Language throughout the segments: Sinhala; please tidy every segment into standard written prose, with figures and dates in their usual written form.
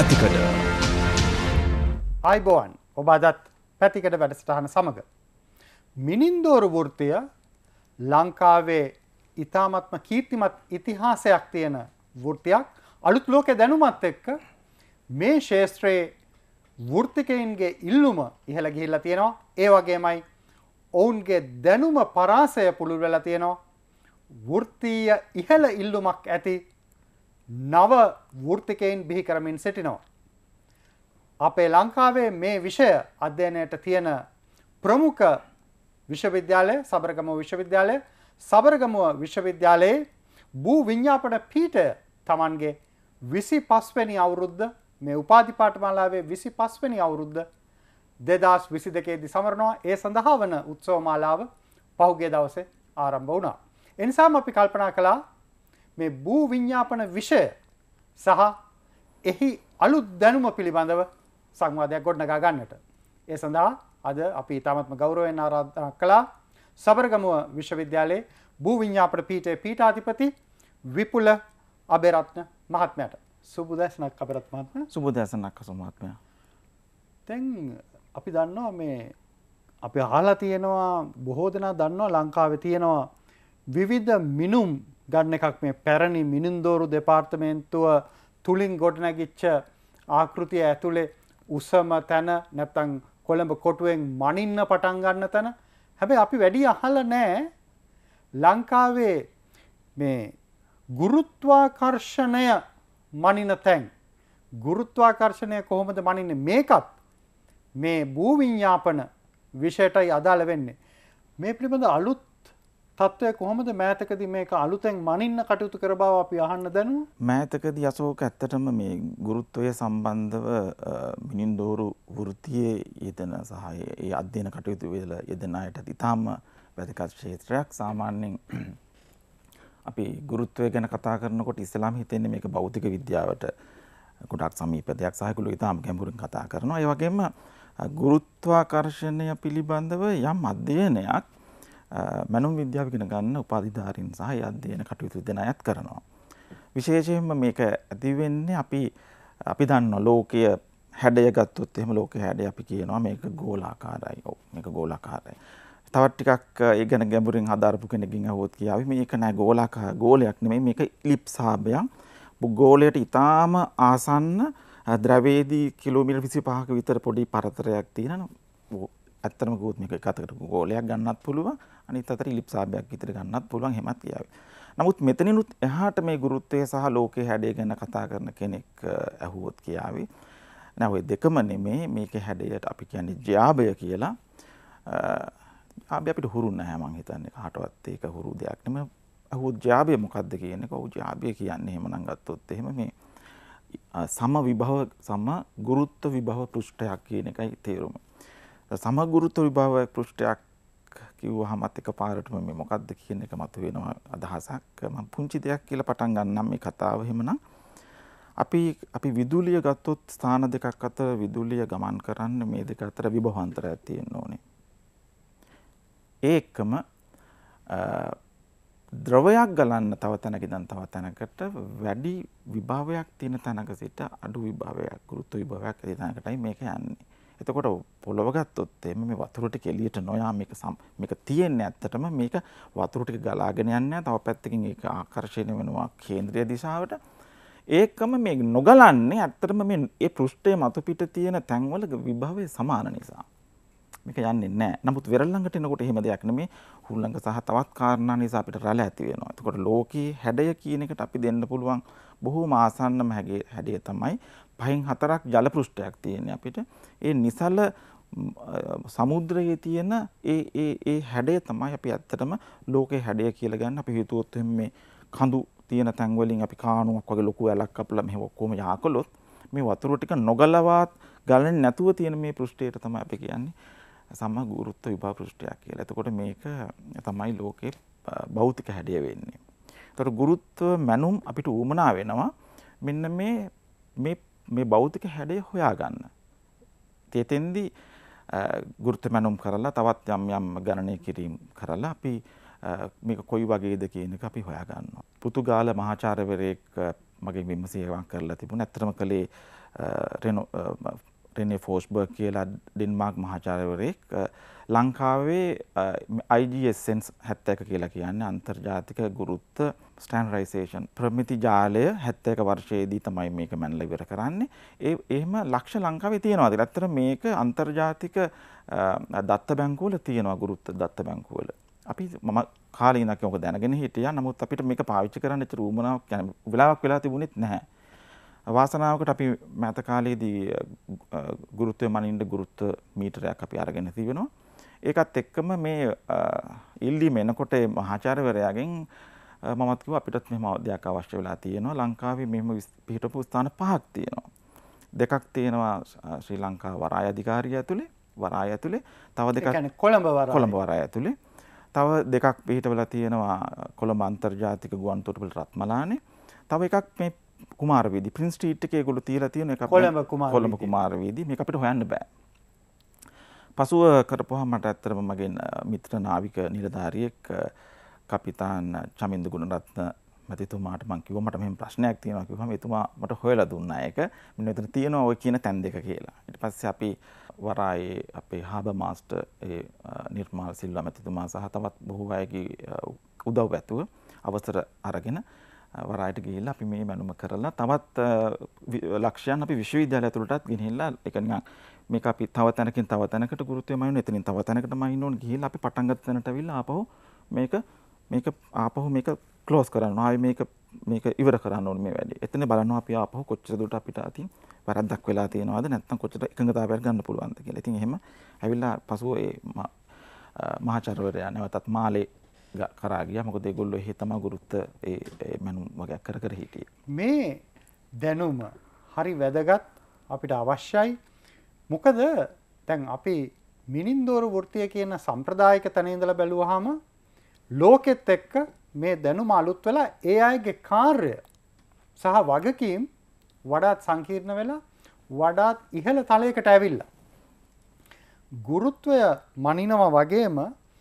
Pathikada. ආයිබෝවන් ඔබ අදත් පැතිකඩ වැඩසටහන සමග මිනින්දෝරු වෘත්තය ලංකාවේ ඉතාමත්ම කීර්තිමත් ඉතිහාසයක් තියෙන වෘත්තයක්. අලුත් ලෝකේ දැනුමත් එක්ක මේ ශාස්ත්‍රයේ වෘත්තිකයින්ගේ ඉල්ලුම ඉහළ ගිහිල්ලා තියෙනවා. ඒ වගේමයි ඔවුන්ගේ දැනුම පරාසය පුළුල් වෙලා තියෙනවා. වෘත්තීය ඉහළ ඉල්ලුමක් ඇති නව වෘත්තිකයින් බිහි කරමින් සිටිනවා. අපේ ලංකාවේ මේ විෂය අධ්‍යයනයට තියෙන ප්‍රමුඛ විශ්වවිද්‍යාලය සබරගමුව විශ්වවිද්‍යාලය. සබරගමුව විශ්වවිද්‍යාලයේ භූ විඤ්ඤාපන පීඨය Tamanගේ 25 වෙනි අවුරුද්ද මේ උපාධි පාඨමාලාවේ 25 වෙනි අවුරුද්ද 2022 දී සමරනවා. ඒ සඳහා වන උත්සව මාලාව පහුගිය දවසේ ආරම්භ වුණා. ඒ නිසාම අපි කල්පනා කළා මේ භූ විඤ්ඤාපන විෂය සහ එහි අලුත් දැනුම පිළිබඳව සංවාදයක් ගොඩනගා ගන්නට. ඒ සඳහා අද අපි ඉතාමත්ම ගෞරවයෙන් ආරාධනා කළා සබරගමුව විශ්වවිද්‍යාලයේ භූ විඤ්ඤාපන පීඨයේ පීඨාධිපති විපුල අබේරත්න මහත්මයාට. සුබ උදෑසනක් අබේරත්න මහත්මයා. සුබ උදෑසනක් අසෝ මහත්මයා. දැන් අපි දන්නවා මේ අපි අහලා තියෙනවා බොහෝ දෙනා දන්නවා ලංකාවේ තියෙනවා විවිධ මිනුම් ගන්න එකක් මේ පැරණි මිනින්දෝරු දෙපාර්තමේන්තුව තුලින් ගොඩනැගිච්ච ආකෘතිය ඇතුලේ උසම තැන නැත්නම් කොළඹ කොටුවෙන් මනින්න පටන් ගන්න තැන. හැබැයි අපි වැඩි අහලා නැහැ ලංකාවේ මේ ගුරුත්වාකර්ෂණය මනින තැන්. ගුරුත්වාකර්ෂණය කොහොමද මනින්නේ මේකත් මේ භූ විඤ්ඤාපන විෂයටයි අදාළ වෙන්නේ. මේ පිළිබඳ අලුත් තත්ත්වය කොහොමද මෑතකදී මේක අලුතෙන් මනින්න කටයුතු කර බව අපි අහන්න දැනුවා. මෑතකදී අශෝක ඇත්තටම මේ ගුරුත්වය සම්බන්ධව මිනින්දෝරු වෘත්තියේ යෙදෙන සහ ඒ අධ්‍යයන කටයුතු වල යෙදෙන අයට ඉතාම වැදගත් ක්ෂේත්‍රයක්. සාමාන්‍යයෙන් අපි ගුරුත්වය ගැන කතා කරනකොට ඉස්සෙල්ලාම හිතෙන්නේ මේක භෞතික විද්‍යාවට ගොඩක් සමීප දෙයක් සහ ඒගොල්ලෝ ඉතාම ගැඹුරින් කතා කරනවා. ඒ වගේම ගුරුත්වාකර්ෂණය පිළිබඳව යම් අධ්‍යයනයක් මනෝ විද්‍යාව ඉගෙන ගන්න උපාධිධාරීන් සහ ඒ අධ්‍යයන කටයුතු දෙන අයත් කරනවා. විශේෂයෙන්ම මේක ඇති වෙන්නේ අපි දන්න ලෝකයේ හැඩය ගත්තොත් එහෙම ලෝකයේ හැඩය අපි කියනවා මේක ගෝලාකාරයි. ඔව් මේක ගෝලාකාරයි. තවත් ටිකක් ඒ ගැන ගැඹුරින් හදාරපු කෙනකින් අහුවොත් කියාවි මේක නෑ ගෝලයක් නෙමෙයි මේක ඉලිප්සාභයක්. ගෝලයට ඊටාම ආසන්න ද්‍රවයේදී කිලෝමීටර් 25ක විතර පොඩි පරතරයක් තියෙනවා. ඇත්තටම ගොත් මේක එකකට ගෝලයක් ගන්නත් පුළුවන් අනිත් අතට ඉලිප්සාභයක් විතර ගන්නත් පුළුවන් එහෙමත් කියාවි. නමුත් මෙතනිනුත් එහාට මේ ගුරුත්වය සහ ලෝකයේ හැඩය ගැන කතා කරන කෙනෙක් ඇහුවොත් කියාවි. නෑ ඔය දෙකම නෙමේ මේකේ හැඩයට අපි කියන්නේ ජ්‍යාභය කියලා. ආභය අපිට හුරු නැහැ මං හිතන්නේ කාටවත් ඒක හුරු දෙයක් නෙමෙයි. අහුවොත් ජ්‍යාභය මොකක්ද කියන්නේ? ඔව් ජ්‍යාභය කියන්නේ එහෙමනම් ගත්තොත් එහෙම මේ සම ගුරුත්ව විභව පෘෂ්ඨයක් කියන එකයි තේරුම. සමගුරුත්ව විභව පෘෂ්ඨයක් කිව්වහමත් එකපාරටම මේ මොකක්ද කියන එක මතුවෙනවා අදහසක්. මම පුංචි දෙයක් කියලා පටන් ගන්නම් මේ කතාව. එහෙමනම් අපි විදුලිය ගත්තොත් ස්ථාන දෙකක් අතර විදුලිය ගමන් කරන්න මේ දෙක අතර විභවාන්තරයක් තියෙන්න ඕනේ. ඒකම ද්‍රවයක් ගලන්න තව තැනක ඉඳන් තව තැනකට වැඩි විභවයක් තියෙන තැනක සිට අඩු විභවයක් ගුරුත්ව විභවයක් ඇති තැනකටයි මේක යන්නේ. එතකොට පොළව ගත්තොත් මේ වතුර ටික එළියට නොයා මේක තියෙන්නේ ඇත්තටම මේක වතුර ටික ගලාගෙන යන්නේ තව පැත්තකින් ඒක ආකර්ෂණය වෙනවා කේන්ද්‍රීය දිශාවට. ඒකම මේ නොගලන්නේ ඇත්තටම මේ පෘෂ්ඨයේ මතු පිට තියෙන තැන්වල විභවය සමාන නිසා. මේක යන්නේ නැහැ. නමුත් වෙරළ ළඟට එනකොට එහෙම දෙයක් නෙමේ. හුළඟ සහ තවත් කාරණා නිසා අපිට රැළ ඇති වෙනවා. එතකොට ලෝකයේ හැඩය කියන එකට අපි දෙන්න පුළුවන් බොහෝම ආසන්නම හැඩය තමයි 5-4ක් ජල පෘෂ්ඨයක් තියෙන්නේ අපිට. ඒ නිසල සමුද්‍රයේ තියෙන ඒ හැඩය තමයි අපි ඇත්තටම ලෝකයේ හැඩය කියලා ගන්න. අපි හිතුවොත් මේ කඳු තියෙන තැන් වලින් අපි කාණුවක් වගේ ලොකු ඇලක් අපලා මෙහෙම ඔක්කොම යහකලොත් මේ වතුර ටික නොගලවාත් ගලන්නේ නැතුව තියෙන මේ පෘෂ්ඨයට තමයි අපි කියන්නේ සම ගුරුත්ව විභව පෘෂ්ඨයක් කියලා. එතකොට මේක තමයි ලෝකේ භෞතික හැඩය වෙන්නේ. එතකොට ගුරුත්ව මැනුම් අපිට උවමනා වෙනවා මෙන්න මේ භෞතික හැඩය හොයාගන්න. තෙතෙන්දී ගුරුත්ව මැනුම් කරලා තවත් යම් ගණනය කිරීම කරලා අපි මේක කොයි වගේද කියන එක අපි හොයාගන්නවා. පෘතුගාල මහාචාර්යවරයෙක් මගේ විමසීමක් කරලා තිබුණා. ඇත්තටම කලේ රෙනේ ෆෝස්බර්ග් කියලා ඩෙන්මාර්ක් මහාචාර්යවරයෙක් ලංකාවේ IGSN 71 කියලා කියන්නේ අන්තර්ජාතික ගුරුත්ව ස්ටෑන්ඩර්ඩයිසේෂන් ප්‍රමිති ජාලය 71 වර්ෂයේදී තමයි මේක මැනලා ඉවර කරන්නේ. එහෙම ලක්ෂ ලංකාවේ තියෙනවා. ඇත්තට මේක අන්තර්ජාතික දත්ත බැංකුවල තියෙනවා ගුරුත්ව දත්ත බැංකුවල. අපි මම කාලේ ඉඳන් ඔක දැනගෙන හිටියා. නමුත් අපිට මේක පාවිච්චි කරන්න ඇත්තට උවමනාවක් කියන්නේ වෙලාවක් වෙලා තිබුණෙත් නැහැ. වාසනාවකට අපි මෑත කාලයේදී ගුරුත්වය මනින්න ගුරුත්ව මීටරයක් අපි අරගෙන තිබෙනවා. ඒකත් එක්කම මේ ඉල්ලීම එනකොට මහාචාර්යවරයාගෙන් මමත් කිව්වා අපිටත් මෙහෙම අවධියක් අවශ්‍ය වෙලා තියෙනවා. ලංකාවේ මෙහෙම පිහිටපු ස්ථාන 5ක් තියෙනවා. 2ක් තියෙනවා ශ්‍රී ලංකා වරාය අධිකාරිය ඇතුලේ තව 2ක් කියන්නේ කොළඹ වරාය ඇතුලේ තව 2ක් පිහිටවලා තියෙනවා කොළඹ අන්තර්ජාතික ගුවන්තොටුපළ රත්මලානේ. තව එකක් මේ කුමාරවීදි ප්‍රින්ස් ස්ට්‍රීට් එකේ ඒගොල්ලෝ තියලා තියෙන එක කොළඹ කුමාරවීදි මේක අපිට හොයන්න බෑ. පසුව කරපුවාම මට ඇත්තටම මගේ මිත්‍ර නාවික නිලධාරියෙක් කපිතාන් චමින්ද ගුණරත්න මැතිතුමාට මම කිව්වා මට මෙහෙම ප්‍රශ්නයක් තියෙනවා කිව්වම එතුමා මට හොයලා දුන්නා ඒක. මෙන්න මෙතන තියෙනවා ඔය කියන තැන් දෙක කියලා. ඊට පස්සේ අපි වරායේ අපේ හාබර් මාස්ටර් නිර්මාල් සිල්වා මැතිතුමා සහ තවත් බොහෝ අයගේ උදව් ඇතුව අවසර අරගෙන වරායට ගිහිල්ලා අපි මේ මැනුම කරලා තවත් ලක්ෂයන් අපි විශ්වවිද්‍යාලය ඇතුළටත් ගෙනහිල්ලා ඒක නිකන් මේක අපි තව තැනකින් තව තැනකට ගුරුත්වය මයින්න එතනින් තව තැනකට මයින්න ඕන ගිහිල්ලා අපි පටන් ගත්ත තැනට අවිල්ලා ආපහු මේක ක්ලෝස් කරනවා. ආයි මේක ඉවර කරන්න ඕනේ මේ වැඩේ. එතන බලනවා අපි ආපහු කොච්චර දුරට අපිට අතින් වැරද්දක් වෙලා තියෙනවද නැත්නම් කොච්චර එකඟතාවයක් ගන්න පුළුවන්ද කියලා. ඉතින් එහෙම ඇවිල්ලා පසුව ඒ මහාචාර්යවරයා නැවතත් මාලේ කරා ගියා. මොකද ඒගොල්ලෝ එහෙ තමයි ගුරුත්ව ඒ මනුම් වගේක් කර හිටියේ. මේ දැනුම හරි වැදගත් අපිට අවශ්‍යයි. මොකද දැන් අපි මිනින්දෝරු වෘත්තිය කියන සම්ප්‍රදායික තැන ඉඳලා බැලුවාම ලෝකෙත් එක්ක මේ දැනුම අලුත් වෙලා ඒ අයගේ කාර්ය සහ වගකීම් වඩාත් සංකීර්ණ වෙලා වඩාත් ඉහළ තලයකට ඇවිල්ලා ගුරුත්වය මනිනවා වගේම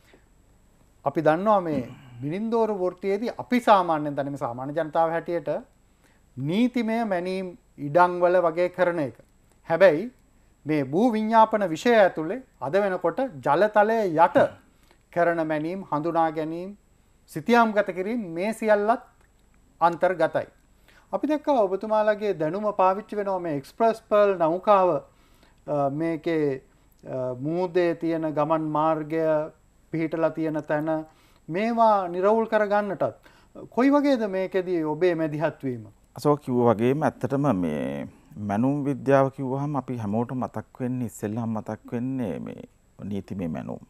අපි දන්නවා මේ මිනින්දෝරු වෘත්තියේදී අපි සාමාන්‍යයෙන් දැනෙන සාමාන්‍ය ජනතාව හැටියට නීතිමය මැනීම් ඉඩම්වල වගේ කරන එක. හැබැයි මේ භූ විඤ්ඤාපන විෂය ඇතුලේ අද වෙනකොට ජලතලයේ යට කරන මැනීම් හඳුනා ගැනීම සිතියම්ගත කිරීම මේ සියල්ලත් අන්තර්ගතයි. අපි දැක්කා ඔබතුමාලගේ දැනුම පාවිච්චි වෙනවා මේ එක්ස්ප්‍රස් පර්ල් නෞකාව මේකේ මුහුදේ තියෙන ගමන් මාර්ගය පිහිටලා තියෙන තැන මේවා නිරවුල් කරගන්නටත් කොයි වගේද මේකෙදී ඔබේ මැදිහත් වීම? අසෝක කිව්වා වගේම ඇත්තටම මේ මැනුම් විද්‍යාව කිව්වහම අපි හැමෝටම මතක් වෙන්නේ ඉස්සෙල්ලාම මතක් වෙන්නේ මේ නීතිමය මැනුම්.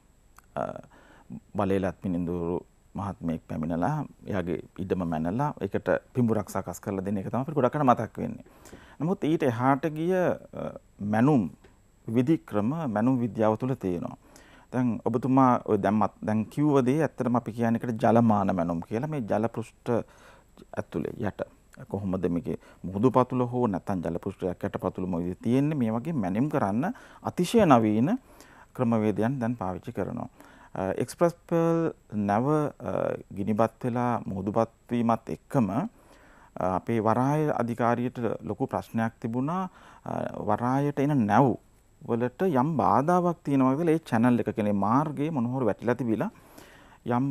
බලේලත් මිනිඳුරු මහත්මයෙක් පැමිණලා එයාගේ ඉඩම මැනලා ඒකට පිඹුරක් සකස් කරලා දෙන එක තමයි අපිට ගොඩක් මතක් වෙන්නේ. නමුත් ඊට එහාට ගිය මැනුම් විධික්‍රම මැනුම් විද්‍යාව තුළ තියෙනවා. දැන් ඔබතුමා ඔය දැන් කිව්ව දේ ඇත්තටම අපි කියන්නේ ඒකට ජලමාන මැනුම් කියලා. මේ ජල පෘෂ්ඨ ඇතුලේ යට කොහොමද මේකේ මුහුදු පතුල හෝ නැත්නම් ජල පෘෂ්ඨයක් යට පතුල මොකද තියෙන්නේ මේ වගේ මැනුම් කරන්න අතිශය නවීන ක්‍රමවේදයන් දැන් පාවිච්චි කරනවා. එක්ස්ප්‍රස් පර්ල් නැව ගිනිබත් වෙලා මුහුදුපත් වීමත් එක්කම අපේ වරාය අධිකාරියට ලොකු ප්‍රශ්නයක් තිබුණා. වරායට එන නැව් වලට යම් බාධාවක් තියෙනවා කියලා ඒ channel එක කියන්නේ මාර්ගයේ මොනහොර වැටිලා තිබිලා යම්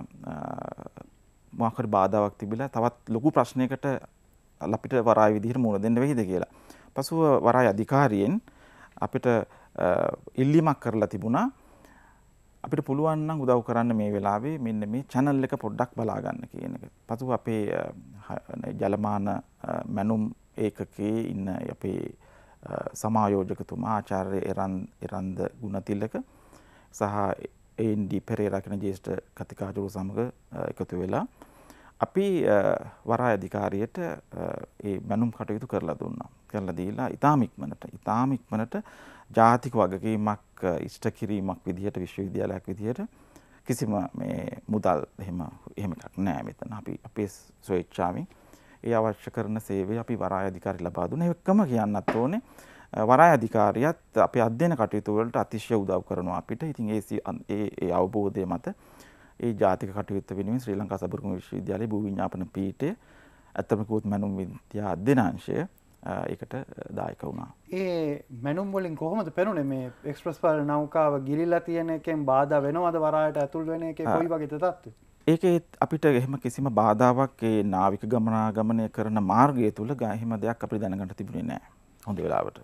මොකක්ද බාධාවක් තිබිලා තවත් ලොකු ප්‍රශ්නයකට අපිට වරාය විදිහට මුහුණ දෙන්න වෙයිද කියලා. පසුව වරාය අධිකාරියෙන් අපිට ඉල්ලීමක් කරලා තිබුණා අපිට පුළුවන් නම් උදව් කරන්න මේ වෙලාවේ මෙන්න මේ channel එක පොඩ්ඩක් බලා ගන්න කියන එක. පසුව අපේ ජලමාන මැනුම් ඒකකයේ ඉන්න අපේ සමායෝජකතුමා ආචාර්ය එරන්ද ගුණතිලක සහ AND පෙරේරා කියන ජ්‍යෙෂ්ඨ කතිකාචාර්යවරු සමග එකතු වෙලා අපි වරාය අධිකාරියට ඒ මැනුම් කටයුතු කරලා දුන්නා. කරලා දීලා ඊටාම ඉක්මනට ජාතික වගකීමක් ඉෂ්ට කිරීමක් විදිහට විශ්වවිද්‍යාලයක් විදිහට කිසිම මේ මුදල් එහෙම එකක් නෑ මෙතන. අපි අපේ ස්වේච්ඡාවෙන් ඒ අවශ්‍ය කරන සේවය අපි වරාය අධිකාරිය ලබා දුන්නා. ඒකම කියන්නත් ඕනේ වරාය අධිකාරියත් අපේ අධ්‍යයන කටයුතු වලට අතිශය උදව් කරනවා අපිට. ඉතින් ඒ අවබෝධය මත ඒ ජාතික කටයුත්ත වෙනුවෙන් ශ්‍රී ලංකා සබරගම විශ්වවිද්‍යාලයේ භූ විඤ්ඤාපන පීඨය ඇත්තම කිව්වොත් මැනුම් විද්‍යා අධ්‍යනාංශය ඒකට දායක වුණා. ඒ මැනුම් වලින් කොහොමද පෙනුනේ මේ එක්ස්ප්‍රස් පර් නෞකාව ගිලිලා තියෙන එකෙන් බාධා වෙනවද වරායට ඇතුල් වෙන එකේ කොයි වගේද තත්ත්වය? ඒකේ අපිට එහෙම කිසිම බාධාවක් ඒ නාවික ගමනාගමනය කරන මාර්ගය තුල එහෙම දෙයක් අපිට දැනගන්න තිබුණේ නැහැ. හොඳ වෙලාවට.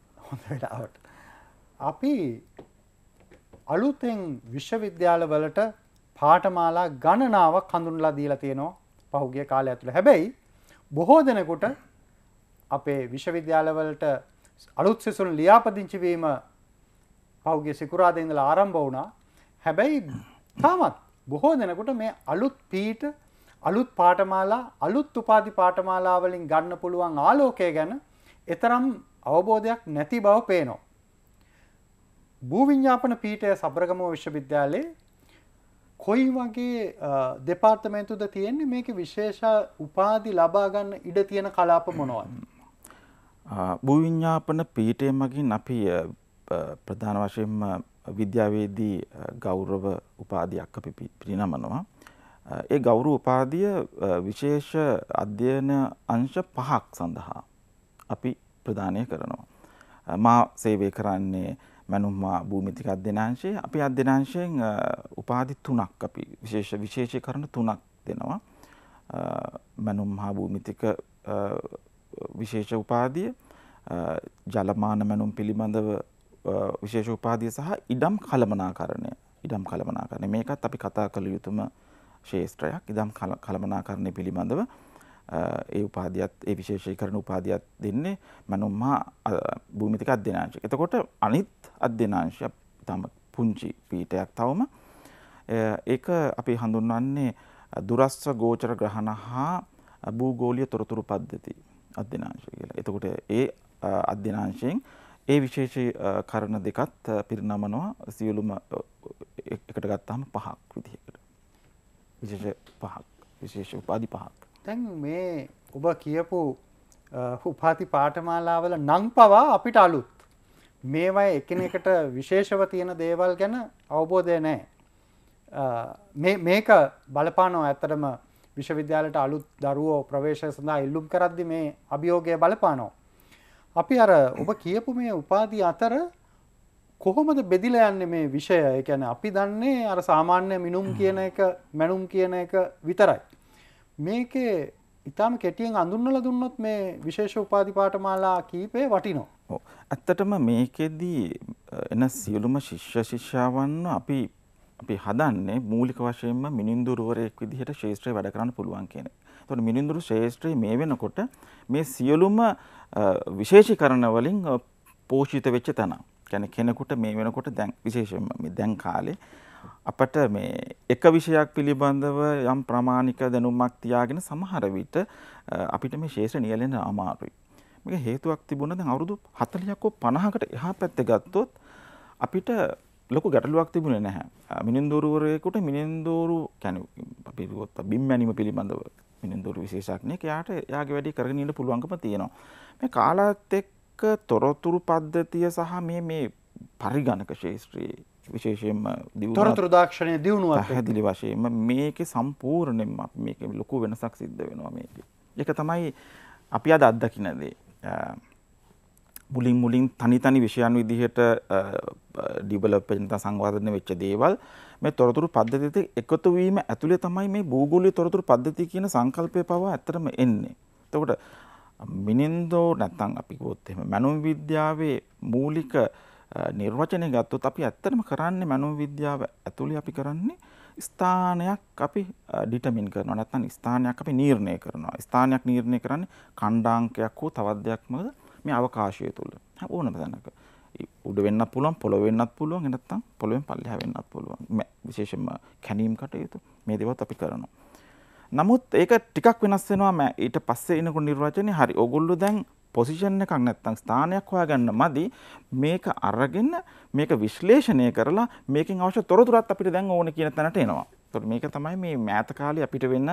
අපි අලුතෙන් විශ්වවිද්‍යාලවලට පාඨමාලා ගණනාවක් හඳුන්වලා දීලා තියෙනවා පහුගිය කාලය ඇතුළේ. හැබැයි බොහෝ දෙනෙකුට අපේ විශ්වවිද්‍යාලවලට අලුත් සිසුන් ලියාපදිංචි වීම පහුගිය සිකුරාදා ඉඳලා ආරම්භ වුණා. හැබැයි තාමත් බොහෝ දෙනෙකුට මේ අලුත් පීඨ, අලුත් පාඨමාලා, අලුත් උපාධි පාඨමාලා වලින් ගන්න පුළුවන් ආලෝකය ගැන එතරම් අවබෝධයක් නැති බව පේනවා. භූවිඤ්ඤාපන පීඨය සබරගමුව විශ්වවිද්‍යාලයේ කොයි වගේ දෙපාර්තමේන්තුද තියෙන්නේ මේකේ විශේෂ උපාධි ලබා ගන්න ඉඩ තියෙන කලාප මොනවද? භූවිඤ්ඤාපන පීඨය මගින් අපි ප්‍රධාන වශයෙන්ම විද්‍යාවේදී ගෞරව උපාධියක් අපි පිරිනමනවා. ඒ ගෞරව උපාධිය විශේෂ අධ්‍යයන අංශ 5ක් සඳහා අපි ප්‍රදානය කරනවා. මා සේවය කරන්නේ මැනුම් භූමිතික අධ්‍යනාංශයේ. අපි අධ්‍යනාංශයෙන් උපාධි 3ක් අපි විශේෂීකරණ 3ක් දෙනවා. මැනුම් භූමිතික විශේෂ උපාධිය, ජලමාන මැනුම් පිළිබඳව විශේෂ උපාධිය සහ ඉඩම් කළමනාකරණය. මේකත් අපි කතා කළ යුතුම ශේෂ්ත්‍රයක්. ඉඩම් කළමනාකරණය පිළිබඳව ඒ උපාධියත් ඒ විශේෂීකරණ උපාධියත් දෙන්නේ මැනුම් භූමිතික අධ්‍යනාංශය. එතකොට අනිත් අධ්‍යනාංශය තම පුංචි පීඨයක් තවම ඒක අපි හඳුන්වන්නේ දුරස්ව ගෝචර ග්‍රහණ හා භූගෝලීය තොරතුරු පද්ධති අධ්‍යනාංශය කියලා. එතකොට ඒ අධ්‍යනාංශයෙන් ඒ විශේෂීකරණ දෙකත් පිරිනමනවා සියලුම එකට ගත්තාම 5ක් විදිහකට. විශේෂ උපාධි 5ක්. දැන් මේ ඔබ කියපු උපාධි පාඨමාලාවල නම් පවා අපිට අලුත්. මේවා එකිනෙකට විශේෂව තියෙන දේවල් ගැන අවබෝධය නැහැ. මේක බලපානවා ඇත්තටම විශ්වවිද්‍යාලයට අලුත් දරුවෝ ප්‍රවේශය සඳහා ඉල්ලුම් කරද්දී මේ අභියෝගය බලපානවා. අපි අර ඔබ කියපු මේ උපාධි අතර කොහොමද බෙදිලා යන්නේ මේ විෂය? ඒ කියන්නේ අපි දන්නේ අර සාමාන්‍ය මිනුම් කියන එක, මැනුම් කියන එක විතරයි. මේකේ ඊටාම කෙටියෙන් අඳුන්වලා දුන්නොත් මේ විශේෂ උපාධි පාඨමාලා කීපේ වටිනවා. ඔව්. ඇත්තටම මේකෙදී එන සියලුම ශිෂ්‍ය ශිෂ්‍යාවන් අපි හදන්නේ මූලික වශයෙන්ම මිනිඳුරුවරයෙක් විදිහට ශාස්ත්‍රයේ වැඩ කරන්න පුළුවන් කියන එක. එතකොට මිනිඳුරු ශාස්ත්‍රයේ මේ වෙනකොට මේ සියලුම විශේෂීකරණ වලින් පෝෂිත වෙච්ච තැන. කියන්නේ කෙනෙකුට මේ වෙනකොට දැන් විශේෂයෙන්ම මේ දැන් කාලේ අපට මේ එක විෂයක් පිළිබඳව යම් ප්‍රමාණික දැනුමක් තියාගෙන සමහර විට අපිට මේ ශාස්ත්‍ර නියැලෙන්න අමාරුයි. මේක හේතුවක් තිබුණා දැන් අවුරුදු 40ක 50කට එහා පැත්තේ ගත්තොත් අපිට ලොකු ගැටලුවක් තිබුණේ නැහැ. මිනිඳුරුවරයෙකුට මිනිඳුරු කියන්නේ අපි කිව්වොත් බිම්මැනීම පිළිබඳව මිනිඳුරු විශේෂඥයෙක් එයාගේ වැඩේ කරගෙන ඉන්න පුළුවන්කම තියෙනවා. මේ කාලත් එක්ක තොරතුරු පද්ධතිය සහ මේ පරිගණක ශාස්ත්‍රයේ විශේෂයෙන්ම තොරතුරු දාක්ෂණයේ දියුණුවක් පැහැදිලි වශයෙන්ම මේකේ සම්පූර්ණයෙන්ම මේකේ ලොකු වෙනසක් සිද්ධ වෙනවා මේකේ. ඒක තමයි අපි අද අත්දකින දේ. මුලින් තනි විෂයන් විදිහට ඩිවලොප් වෙන සංවර්ධනය වෙච්ච දේවල් මේ තොරතුරු පද්ධතියට එකතු වීම ඇතුලේ තමයි මේ භූගෝලීය තොරතුරු පද්ධතිය කියන සංකල්පය පවා ඇත්තටම එන්නේ. එතකොට මිනින්දෝ නැත්නම් අපි කිව්වොත් එහෙම මනෝ විද්‍යාවේ මූලික නිර්වචනය ගත්තොත් අපි ඇත්තටම කරන්නේ මනෝ විද්‍යාව ඇතුලේ අපි කරන්නේ ස්ථානයක් අපි ඩිටර්මින් කරනවා නැත්නම් ස්ථානයක් අපි නිර්ණය කරනවා. ස්ථානයක් නිර්ණය කරන්නේ ඛණ්ඩාංකයක් හෝ තවත් දෙයක් මොකද මේ අවකාශය තුල. ඕනම තැනක. උඩ වෙන්නත් පුළුවන්, පොළොව වෙන්නත් පුළුවන්, නැත්නම් පොළොවෙන් පල්ලෙහා වෙන්නත් පුළුවන්. විශේෂයෙන්ම කැණීම් කටයුතු මේ දේවල් අපි කරනවා. නමුත් ඒක ටිකක් වෙනස් වෙනවා ඊට පස්සේ එනකොට නිර්වචනේ හරි. ඕගොල්ලෝ දැන් පොසිෂන් එකක් නැත්නම් ස්ථානයක් හොයාගන්න මදි මේක අරගෙන මේක විශ්ලේෂණය කරලා මේකෙන් අවශ්‍ය තොරතුරත් අපිට දැන් ඕනේ කියන තැනට එනවා. ඒතකොට මේක තමයි මේ මෑත කාලේ අපිට වෙන්න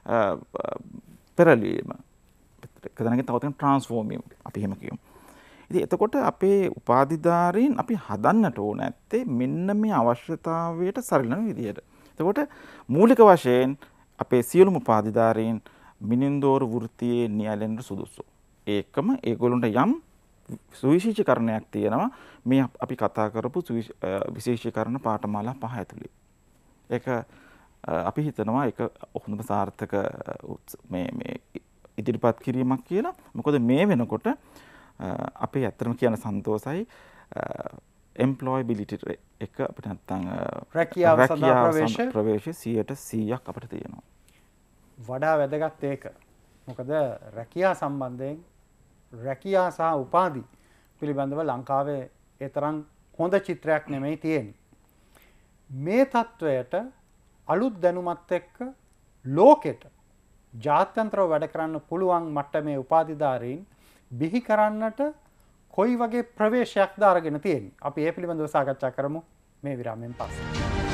පෙරලීම. කතනගේ තවතෙන් ට්‍රාන්ස්ෆෝර්ම් වීම අපි එහෙම කියමු. ඉතින් එතකොට අපේ උපාධිධාරීන් අපි හදන්නට ඕන ඇත්තේ මෙන්න මේ අවශ්‍යතාවයට සරිලන විදියට. එතකොට මූලික වශයෙන් අපේ සියලුම උපාධිධාරීන් මිනින්දෝරු වෘත්තියේ නියැලෙන්න සුදුසු. ඒකම ඒගොල්ලන්ට යම් සුවිශේෂීකරණයක් තියෙනවා මේ අපි කතා කරපු විශේෂීකරණ පාඨමාලා 5 ඇතුළේ. ඒක අපි හිතනවා ඒක හොඳම සාර්ථක මේ ඉදිරිපත් කිරීමක් කියලා. මොකද මේ වෙනකොට අපේ ඇත්තටම කියන සන්තෝෂයි employability එක අපිට නැත්තම් රැකියාව සඳහා ප්‍රවේශය 100% අපිට තියෙනවා. වඩා වැදගත් ඒක. මොකද රැකියාව සම්බන්ධයෙන් රැකියාව සහ උපාධි පිළිබඳව ලංකාවේ ඒ තරම් හොඳ චිත්‍රයක් නෙමෙයි තියෙන්නේ. මේ තත්වයට අලුත් දැනුමත් එක්ක ලෝකෙට ජාත්‍යන්තරව වැඩ කරන්න පුළුවන් මට්ටමේ උපාධිධාරීන් බිහි කරන්නට කොයි වගේ ප්‍රවේශයක්ද අරගෙන තියෙන්නේ? අපි ඒ පිළිබඳව සාකච්ඡා කරමු මේ විරාමයෙන් පස්සේ.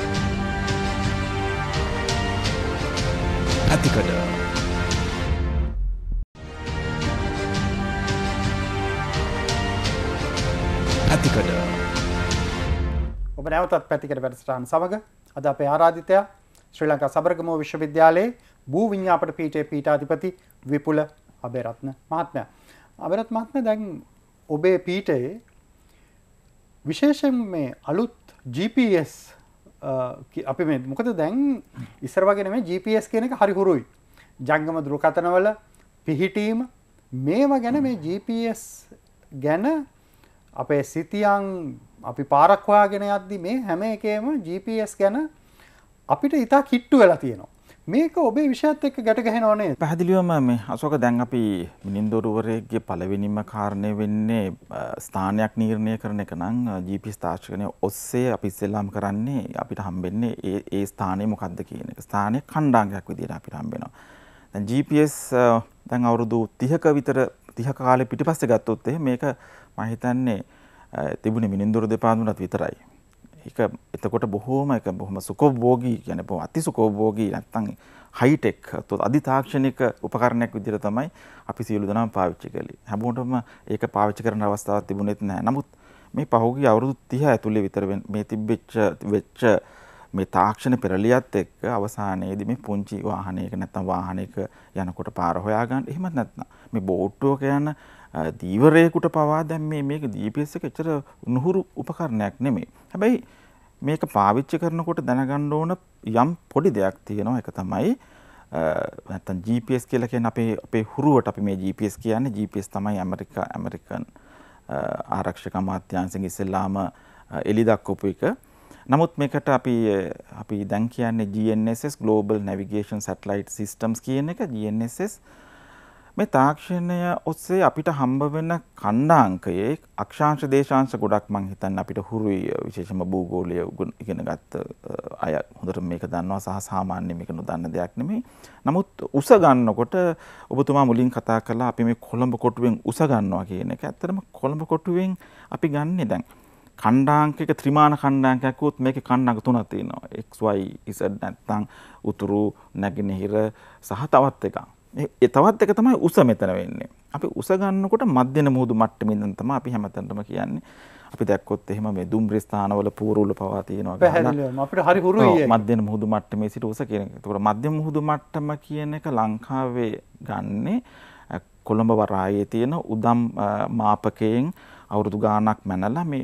Pathikada. Pathikada. ඔබ නැවතත් පැතිකඩ වැඩසටහන සමග අද අපේ ආරාධිතයා ශ්‍රී ලංකා සබරගමුව විශ්වවිද්‍යාලයේ භූ විඤ්ඤාපන පීඨයේ පීඨාධිපති විපුල අබේරත්න මහත්මයා. අබේරත්න මහත්මයා දැන් ඔබේ පීඨයේ විශේෂයෙන් මේ අලුත් GPS අපි මේ මොකද දැන් ඉස්සර වගේ නෙමෙයි GPS කියන එක හරි හුරුයි. ජංගම දුරකථනවල පිහිටීම මේවා ගැන මේ GPS ගැන අපේ සිතියන් අපි පාරක් හොයාගෙන යද්දි මේ හැම එකේම GPS ගැන අපිට ඉතා කිට්ටු වෙලා තියෙනවා. මේක ඔබේ විෂයත් එක්ක ගැට ගහනව නේද? පැහැදිලිවම මේ අශෝක දැන් අපි මිනින්දොරුවරයෙක්ගේ පළවෙනිම කාරණය වෙන්නේ ස්ථානයක් නිර්ණය කරන එක නම් GPS තාක්ෂණය ඔස්සේ අපි ඉස්සෙල්ලාම කරන්නේ අපිට හම්බෙන්නේ ඒ ස්ථානය මොකක්ද කියන එක. ස්ථානයේ ඛණ්ඩාංගයක් විදිහට අපිට හම්බෙනවා. දැන් GPS දැන් අවුරුදු 30ක විතර 30 කාලේ පිටිපස්සේ ගත්තොත් මේක මම හිතන්නේ තිබුණේ මිනින්දොරු දෙපාර්තමේන්තුවත් විතරයි. ඒක එතකොට බොහොම සුඛෝභෝගී කියන්නේ බොහොම අතිසුඛෝභෝගී නැත්තම් හයිටෙක් අධි තාක්ෂණික උපකරණයක් විදිහට තමයි අපි සියලු දෙනාම පාවිච්චි කළේ. හැමෝටම ඒක පාවිච්චි කරන අවස්ථාවක් තිබුණෙත් නැහැ. නමුත් මේ පහුගිය අවුරුදු 30 ඇතුළේ විතර මේ වෙච්ච මේ තාක්ෂණ පෙරලියත් එක්ක අවසානයේදී මේ පුංචි වාහනයක නැත්තම් වාහනයක යනකොට පාර හොයාගන්න එහෙමත් නැත්නම් මේ බෝට්ටුවක යන දීවරයකට පවා දැන් මේක GPS එක එච්චර නුහුරු උපකරණයක් නෙමෙයි. හැබැයි මේක පාවිච්චි කරනකොට දැනගන්න ඕන යම් පොඩි දෙයක් තියෙනවා. ඒක තමයි නැත්තම් GPS කියලා කියන්නේ අපේ හුරුවට අපි මේ GPS කියන්නේ GPS තමයි ඇමරිකන් ආරක්ෂක අමාත්‍යාංශයෙන් ඉස්සෙල්ලාම එළි දක්වපු එක. නමුත් මේකට අපි දැන් කියන්නේ GNSS Global Navigation Satellite Systems කියන එක. GNSS මේ තාක්ෂණය ඔස්සේ අපිට හම්බ වෙන ඛණ්ඩාංකයේ අක්ෂාංශ දේශාංශ ගොඩක් මං හිතන්නේ අපිට හුරුයි. විශේෂයෙන්ම භූගෝලය ඉගෙන ගත්ත අය හොඳට මේක දන්නවා සහ සාමාන්‍ය මේක නොදන්න දෙයක් නෙමෙයි. නමුත් උස ගන්නකොට ඔබතුමා මුලින් කතා කළා අපි මේ කොළඹ කොටුවෙන් උස ගන්නවා කියන එක. ඇත්තටම කොළඹ කොටුවෙන් අපි ගන්නෙ දැන් ඛණ්ඩාංකයක ත්‍රිමාන ඛණ්ඩාංකයක් උත් මේකේ ඛණ්ඩාංක තුනක් තියෙනවා. X Y Z නැත්තම් උතුරු නැගෙනහිර සහ තවත් එකක්. ඒ තවත් එක තමයි උස මෙතන වෙන්නේ. අපි උස ගන්නකොට මධ්‍යම මුහුදු මට්ටමේ ඉඳන් තමයි අපි හැමතැනම කියන්නේ. අපි දැක්කොත් එහෙම මේ දුම්රිය ස්ථානවල පූර්වවල පවා තියෙනවා. පැහැදිලිවම අපිට හරි හුරුයි ඒක. මධ්‍යම මුහුදු මට්ටමේ සිට උස කියන එක. ඒතකොට මධ්‍යම මුහුදු මට්ටම කියන එක ලංකාවේ ගන්නේ කොළඹ වරායේ තියෙන උදම් මාපකයෙන් අවුරුදු ගාණක් මැනලා මේ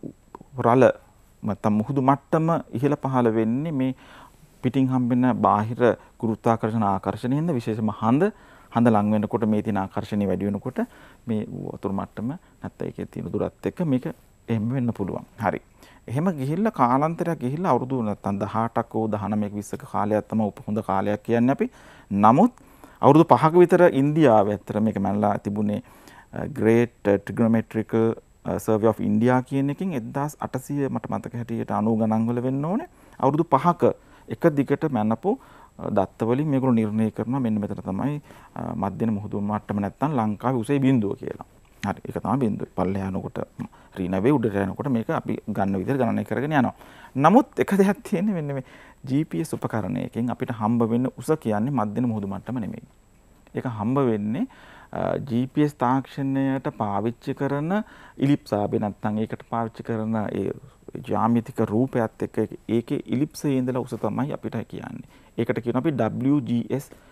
රළ නැත්නම් මුහුදු මට්ටම ඉහළ පහළ වෙන්නේ මේ පිටින් හම්බෙන බාහිර ගුරුත්වාකර්ෂණ ආකර්ෂණයෙන්ද විශේෂයෙන්ම හඳ ලඟ වෙනකොට මේ තියෙන ආකර්ෂණය වැඩි වෙනකොට මේ වතුර මට්ටම නැත්නම් ඒකේ තියෙන දුරත් එක්ක මේක එහෙම වෙන්න පුළුවන්. හරි. එහෙම ගිහිල්ලා කාලාන්තරයක් ගිහිල්ලා අවුරුදු නැත්නම් 18ක හෝ 19ක 20ක කාලයක් තමයි හොඳ කාලයක් කියන්නේ අපි. නමුත් අවුරුදු 5ක විතර ඉන්දියාවේ ඇත්තට මේක මැනලා තිබුණේ Great Trigonometrical Survey of India කියන එකකින් 1800 මට මතක හැටියට 90 ගණන් වල වෙන්න ඕනේ. අවුරුදු 5ක එක දිගට මැනපු දත්ත වලින් මේගොල්ලෝ නිර්ණය කරනවා මෙන්න මෙතන තමයි මධ්‍යම මුහුදු මට්ටම නැත්තම් ලංකාවේ උසේ බිඳුව කියලා. හරි ඒක තමයි බිඳුව. පල්ලෙහා යනකොට රීනවේ උඩට යනකොට මේක අපි ගන්න විදිහට ගණනය කරගෙන යනවා. නමුත් එක දෙයක් තියෙන්නේ මෙන්න මේ GPS උපකරණයකින් අපිට හම්බ වෙන උස කියන්නේ මධ්‍යම මුහුදු මට්ටම නෙමෙයි. ඒක හම්බ වෙන්නේ GPS තාක්ෂණයට පාවිච්චි කරන ඉලිප්සාබේ නැත්තම් ඒකට පාවිච්චි කරන ඒ ජ්‍යාමිතික රූපයත් එක්ක ඒකේ ඉලිප්සයේ ඉඳලා උස තමයි අපිට කියන්නේ. ඒකට කියනවා අපි WGS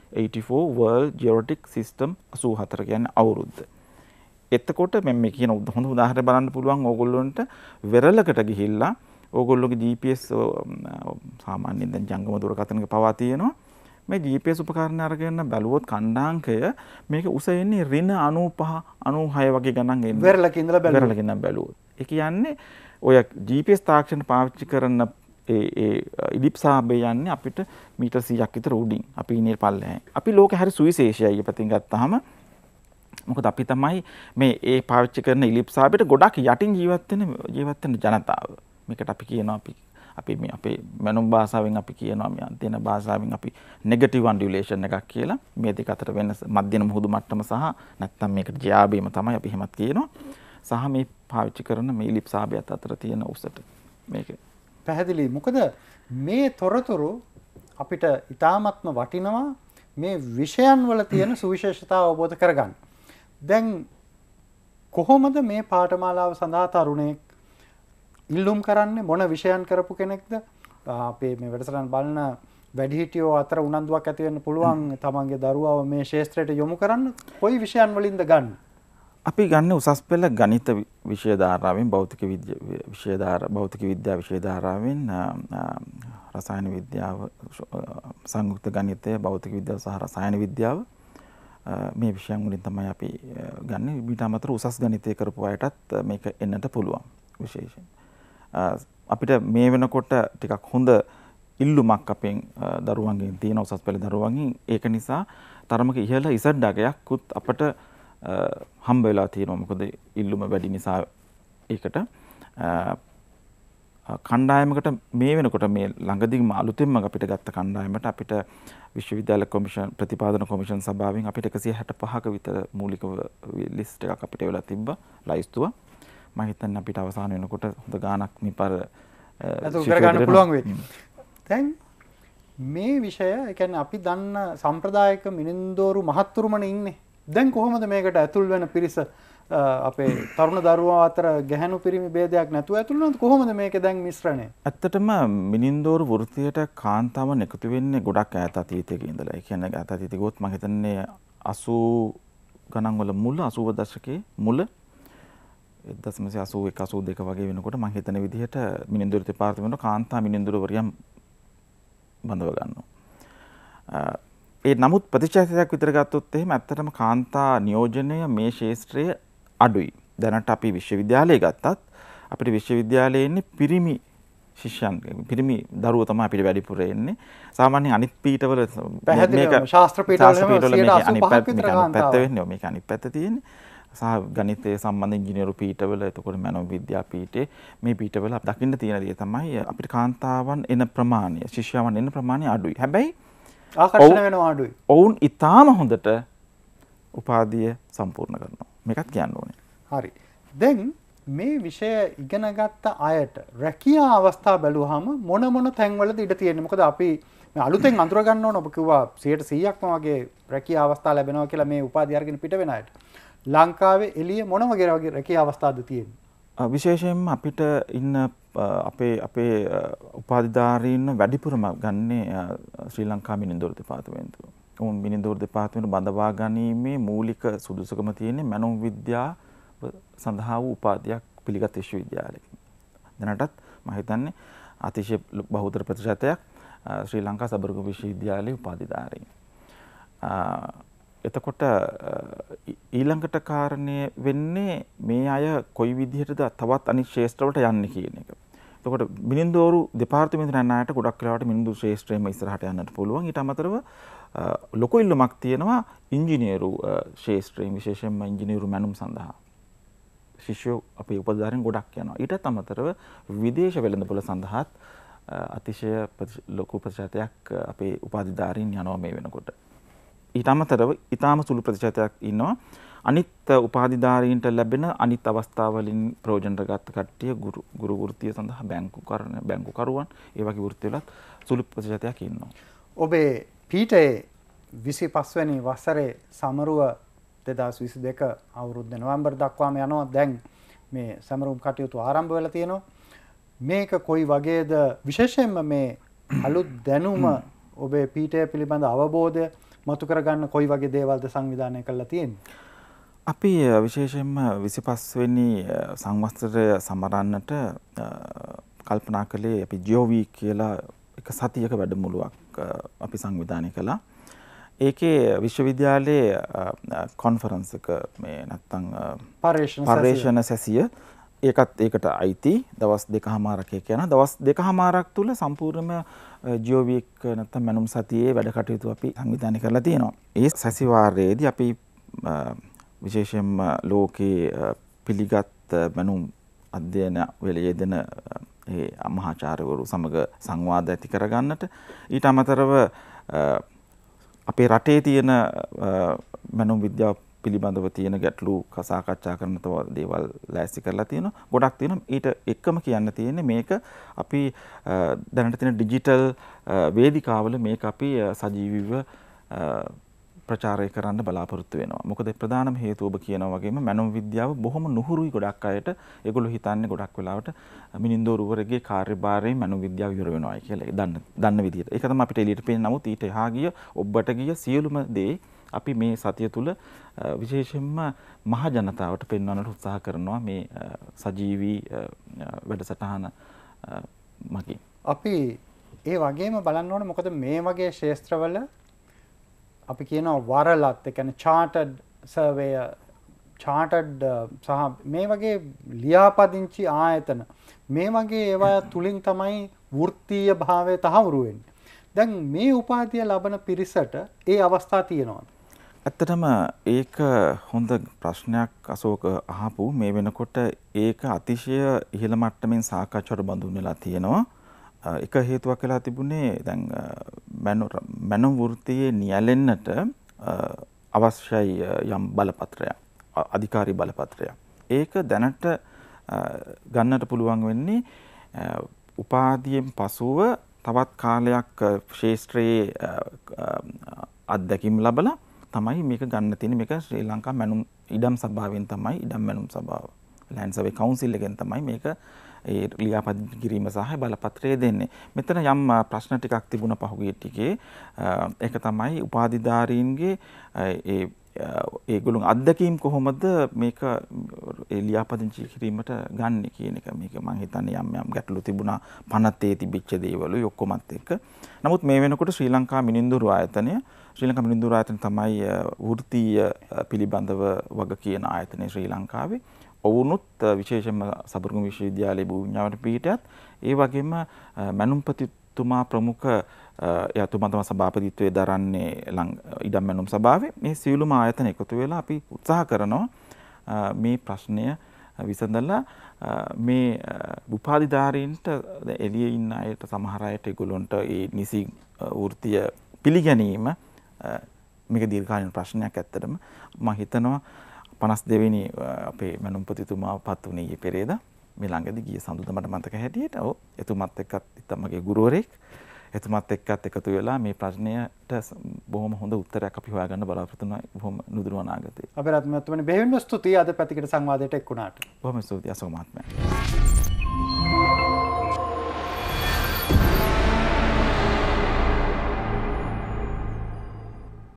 84 World Geomatic System 84 කියන්නේ අවුරුද්ද. එතකොට මේ කියන හොඳ උදාහරණ බලන්න පුළුවන් ඕගොල්ලන්ට වෙරළකට ගිහිල්ලා ඕගොල්ලෝගේ GPS සාමාන්‍යයෙන් දැන් ජංගම දුරකථනක පවා තියෙනවා. මේ GPS උපකරණ අරගෙන බැලුවොත් කණ්ඩාංකය මේක උස එන්නේ ඍණ 95 96 වගේ ගණන් එන්නේ. වෙරළක ඉඳලා බැලුවොත්. ඒ කියන්නේ ඔය GPS තාක්ෂණ පාවිච්චි කරන ඒ ඉලිප්සාබේ යන්නේ අපිට මීටර් 100ක් විතර උඩින්. අපි ඉන්නේ පල්ලෙහායි. අපි ලෝකේ හරි සුවිශේෂයි පැතින් ගත්තාම. මොකද අපි තමයි මේ ඒ පාවිච්චි කරන ඉලිප්සාබේට ගොඩක් යටින් ජීවත් වෙන ජනතාව. මේකට අපි කියනවා අපි මේ අපේ මනෝම් භාෂාවෙන් අපි කියනවා මේ අන්තිම භාෂාවෙන් අපි නෙගටිව් අන්ඩියුලේෂන් එකක් කියලා. මේ දෙක අතර වෙනස මධ්‍යම මුහුදු මට්ටම සහ නැත්තම් මේකට ජයාබේම තමයි අපි එහෙමත් කියනවා. සහ මේ පාවිච්චි කරන මේ ඉලිප්සාබේත් අතර තියෙන උසට මේක පැහැදිලි. මොකද මේ තොරතුරු අපිට ඉතාමත්ම වටිනවා මේ විෂයන් වල තියෙන සුවිශේෂතාව අවබෝධ කරගන්න. දැන් කොහොමද මේ පාඨමාලාව සඳහා තරුණයෙක් ඉල්ලුම් කරන්නේ මොන විෂයන් කරපු කෙනෙක්ද? අපේ මේ වැඩසටහන බලන වැඩිහිටියෝ අතර උනන්දුවක් ඇති වෙන්න පුළුවන් තමන්ගේ දරුවව මේ ශාස්ත්‍රයට යොමු කරන්න. කොයි විෂයන් වලින්ද ගන්න? අපි ගන්න උසස් පෙළ ගණිත විෂය ධාරාවෙන් භෞතික විද්‍යා විෂය ධාරාවෙන් රසායන විද්‍යාව සංයුක්ත ගණිතය භෞතික විද්‍යාව සහ රසායන විද්‍යාව මේ විෂයන් වලින් තමයි අපි ගන්න. ඊට අමතරව උසස් ගණිතය කරපු අයටත් මේක එන්නට පුළුවන් විශේෂයෙන්. අපිට මේ වෙනකොට ටිකක් හොඳ ඉල්ලුමක් අපෙන් දරුවන්ගෙන් තියෙන උසස් පෙළ දරුවන්ගෙන්. ඒක නිසා තරමක ඉහළ ඉසඩ් අගයක්කුත් අපට හම්බ වෙලා තියෙනවා. මොකද ඉල්ලුම වැඩි නිසා ඒකට කණ්ඩායමකට මේ වෙනකොට මේ ළඟදීම අලුතෙන්ම අපිට ගත්ත කණ්ඩායමට අපිට විශ්වවිද්‍යාල කොමිෂන් ප්‍රතිපාදන කොමිෂන් සභාවෙන් අපිට 165ක විතර මූලික ලිස්ට් එකක් අපිට වෙලා තිබ්බා ලයිස්තුව. මම හිතන්නේ අපිට අවසාන වෙනකොට හොඳ ගාණක් මේපාර අතු කරගන්න පුළුවන් වෙයි. දැන් මේ විෂය ඒ කියන්නේ අපි දන්න සම්ප්‍රදායික මිනින්දෝරු මහත්තුරුමනේ ඉන්නේ. දැන් කොහොමද මේකට ඇතුල් වෙන පිරිස අපේ තරුණ දරුවෝ අතර ගැහැණු පිරිමි ભેදයක් නැතුව ඇතුල් වෙනවද? කොහොමද මේක දැන් මිශ්‍රණය? ඇත්තටම මිනින්දෝරු වෘත්තියට කාන්තාවන් එකතු වෙන්නේ ගොඩක් ඈත අතීතයක ඉඳලා. ඒ කියන්නේ ඈත අතීතේ ගොත් මම හිතන්නේ 80 ගණන් වල මුල 80 දශකයේ මුල 1981 82 වගේ වෙනකොට මම හිතන විදිහට මිනින්දෝරු දෙපාර්තමේන්තුව කාන්තා මිනින්දෝරුවරියන් බඳව ගන්නවා. ඒ නමුත් ප්‍රතිශතයක් විතර ගත්තොත් එහෙම ඇත්තටම කාන්තා නියෝජනය මේ ශාස්ත්‍රයේ අඩුයි. දැනට අපි විශ්වවිද්‍යාලයේ ගත්තත් අපිට විශ්වවිද්‍යාලයේ ඉන්නේ පිරිමි ශිෂ්‍යයන් පිරිමි දරුවෝ තමයි අපිට වැඩිපුර එන්නේ. සාමාන්‍යයෙන් අනිත් පීඨවල මේක ශාස්ත්‍ර පීඨවල මේක අනිත් පැත්ත තියෙන්නේ. සහ ගණිතය සම්බන්ධ ඉංජිනේරු පීඨවල එතකොට මනෝ විද්‍යා පීඨේ මේ පීඨවල අප දකින්න තියෙන දේ තමයි අපිට කාන්තාවන් එන ප්‍රමාණය ශිෂ්‍යයන් එන ප්‍රමාණය අඩුයි. හැබැයි ආකර්ෂණ වෙනවා අඩුයි. ඔවුන් ඊටාම හොඳට උපාධිය සම්පූර්ණ කරනවා. මේකත් කියන්න ඕනේ. හරි. දැන් මේ විෂය ඉගෙන ගත්ත අයට රැකියා අවස්ථා බැලුවාම මොන තැන්වලද ඉඩ තියෙන්නේ? මොකද අපි මේ අලුතෙන් අඳුර ගන්න ඕන ඔබ කිව්වා 100%ක්ම වගේ රැකියා අවස්ථා ලැබෙනවා කියලා මේ උපාධිය අරගෙන පිට වෙන අයට. ලංකාවේ එළිය මොන වගේ රැකියා අවස්ථාද තියෙන්නේ? විශේෂයෙන්ම අපිට ඉන්න අපේ උපාධිධාරීන් වැඩිපුරම ගන්නේ ශ්‍රී ලංකා මිනින්දෝරු දෙපාර්තමේන්තුව. උන් මිනින්දෝරු දෙපාර්තමේන්තුව බඳවා ගැනීමේ මූලික සුදුසුකම තියෙන්නේ මනෝ විද්‍යාව සඳහා වූ උපාධියක් පිළිගත් විශ්වවිද්‍යාලයක. දැනටත් මම හිතන්නේ අතිශය බහුතර ප්‍රතිශතයක් ශ්‍රී ලංකා සබරගම විශ්වවිද්‍යාලයේ උපාධිධාරීන්. එතකොට ඊළඟට කාරණය වෙන්නේ මේ අය කොයි විදිහටද තවත් අනිත් ශාස්ත්‍රවලට යන්නේ කියන එක. එතකොට මිනින්දෝරු දෙපාර්තමේන්තුවේ යන අයට ගොඩක් වෙලාවට මිනින්දෝරු ශාස්ත්‍රයේම ඉස්සරහට යන්නත් පුළුවන්. ඊට අමතරව ලොකු ඉල්ලුමක් තියෙනවා ඉංජිනේරු ශාස්ත්‍රයෙන් විශේෂයෙන්ම ඉංජිනේරු මැනුම් සඳහා. ශිෂ්‍යෝ අපේ උපධාරීන් ගොඩක් යනවා. ඊටත් අමතරව විදේශ වෙළඳපොළ සඳහාත් අතිශය ලොකු ප්‍රතිශතයක් අපේ උපාධිධාරීන් යනවා මේ වෙනකොට. ඊට අමතරව ඊටාම සුළු ප්‍රතිශතයක් ඉන්නවා අනිත් උපාධිධාරීන්ට ලැබෙන අනිත් අවස්ථාවලින් ප්‍රයෝජනට ගත කට්ටිය ගුරු වෘත්තිය සඳහා බැංකුකරුවන් ඒ වගේ වෘත්තිවලත් සුළු ප්‍රතිශතයක් ඉන්නවා. ඔබේ පීඨයේ 25 වෙනි වසරේ සමරුව 2022 අවුරුද්ද නොවැම්බර් දක්වාම යනවා. දැන් මේ සමරුම් කටයුතු ආරම්භ වෙලා තියෙනවා. මේක කොයි වගේද විශේෂයෙන්ම මේ අලුත් දැනුම ඔබේ පීඨය පිළිබඳ අවබෝධය මතු කරගන්න කොයි වගේ දේවල්ද සංවිධානය කරලා තියෙන්නේ? අපි විශේෂයෙන්ම 25 වෙනි සංවත්සරය සමරන්නට කල්පනා කළේ අපි ජියෝවීක් කියලා එක සතියක වැඩමුළුවක් අපි සංවිධානය කළා. ඒකේ විශ්වවිද්‍යාලයේ කොන්ෆරන්ස් එක මේ නැත්තම් පර්යේෂණ සැසිය ඒකට අයිති දවස් 2කමාරක් යන දවස් 2කමාරක් තුල සම්පූර්ණයෙන්ම ජියෝවීක් නැත්තම් මනුම් සතියේ වැඩ කටයුතු අපි සංවිධානය කරලා තියෙනවා. ඒ සැසිවාරයේදී අපි විශේෂයෙන්ම ලෝකයේ පිළිගත් මනුම් අධ්‍යයන වල යෙදෙන ඒ මහාචාර්යවරු සමග සංවාද ඇති කරගන්නට ඊට අමතරව අපේ රටේ තියෙන මනුම් විද්‍යාව පිළිබඳව තියෙන ගැටලු සාකච්ඡා කරන දේවල් ලෑස්ති කරලා තියෙනවා. ගොඩක් තියෙනවා. ඊට එක්කම කියන්න තියෙන්නේ මේක අපි දැනට තියෙන ඩිජිටල් වේදිකාවල මේක අපි සජීවීව ප්‍රචාරය කරන්න බලාපොරොත්තු වෙනවා. මොකද ප්‍රධානම හේතුව ඔබ කියනවා වගේම මනෝ විද්‍යාව බොහොම නුහුරුයි ගොඩක් අයට. ඒගොල්ලෝ හිතන්නේ ගොඩක් වෙලාවට මිනින්දෝරුවරගේ කාර්යභාරයෙන් මනෝ විද්‍යාව ඉවර වෙනවායි කියලා. දන්න විදිහට. ඒක තමයි අපිට එළියට පේන්නේ. නමුත් ඊට එහා ගිය ඔබට ගිය සියලුම දේ අපි මේ සතිය තුල විශේෂයෙන්ම මහ ජනතාවට පෙන්වන්නට උත්සාහ කරනවා මේ සජීවී වැඩසටහන මගින්. අපි ඒ වගේම බලන්න ඕනේ මොකද මේ වගේ ශාස්ත්‍රවල අපි කියනවා වරලත් ඒ කියන්නේ chartered surveyor chartered සහ මේ වගේ ලියාපදිංචි ආයතන මේ වගේ ඒවා තුලින් තමයි වෘත්තීය භාවය තහවුරු වෙන්නේ. දැන් මේ උපාධිය ලබන පිරිසට ඒ අවස්ථා තියෙනවා. ඇත්තටම ඒක හොඳ ප්‍රශ්නයක් අශෝක අහපු. මේ වෙනකොට ඒක අතිශය ඉහළ මට්ටමින් සාකච්ඡාවට බඳුන් වෙලා තියෙනවා. එක හේතුවක් වෙලා තිබුණේ දැන් මනෝ වෘත්තියේ නියැලෙන්නට අවශ්‍යයි යම් බලපත්‍රයක් අධිකාරී බලපත්‍රයක්. ඒක දැනට ගන්නට පුළුවන් වෙන්නේ උපාධියෙන් පසුව තවත් කාලයක් ශාස්ත්‍රයේ අත්දැකීම් ලැබලා තමයි මේක ගන්න තියෙන්නේ. මේක ශ්‍රී ලංකා මනුම් ඉඩම් සභාවෙන් තමයි ඉඩම් මනුම් සභාව ලෑන්ඩ් සර්වේ කවුන්සිල් එකෙන් තමයි මේක ඒ ලියාපදිංචි කිරීම සහ බලපත්‍රය දෙන්නේ. මෙතන යම් ප්‍රශ්න ටිකක් තිබුණා පහුගිය ටිකේ. ඒක තමයි උපාධිධාරීන්ගේ ඒගොල්ලෝ අත්දැකීම් කොහොමද මේක ලියාපදිංචි කිරීමට ගන්න කියන එක. මේක මම හිතන්නේ යම් ගැටලු තිබුණා පනතේ තිබිච්ච දේවලුයි ඔක්කොමත් එක්ක. නමුත් මේ වෙනකොට ශ්‍රී ලංකා මිනින්දුරු ආයතනය තමයි වෘත්තීය පිළිබඳව වග කියන ආයතනය ශ්‍රී ලංකාවේ. ඔවුනුත් විශේෂයෙන්ම සබරගම විශ්වවිද්‍යාලයේ භූවිඥාන පීඨයත් ඒ වගේම මනුම්පතිතුමා ප්‍රමුඛ එතුමා තමයි සභාපතිත්වයේ දරන්නේ ඉඩම් මනුම් සභාවේ. මේ සියලුම ආයතන එකතු වෙලා අපි උත්සාහ කරනවා මේ ප්‍රශ්නය විසඳලා මේ උපාධිධාරීන්ට එළියේ ඉන්න අයට සමහර අයට ඒගොල්ලන්ට ඒ නිසි වෘත්තීය පිළිගැනීම මේක දීර්ඝකාලීන ප්‍රශ්නයක්. ඇත්තටම මම හිතනවා 52 වෙනි අපේ මනුම්පතිතුමා පත් වුණේ ඊයේ පෙරේදා මේ ළඟදී ගිය සඳුදා මට මතක හැටියට. ඔව් එතුමත් එක්කත් මගේ ගුරුවරයෙක් එතුමත් එක්කත් එකතු වෙලා මේ ප්‍රශ්නයට බොහොම හොඳ උත්තරයක් අපි හොයාගන්න බලාපොරොත්තු වෙනවා බොහොම නුදුරු අනාගතේ. අපේ රත්නත්වනේ බෙහෙවින්ම ස්තුතියි අද පැතිකඩ සංවාදයට එක්ුණාට. බොහොම ස්තුතියි අසෝක මහත්මයා.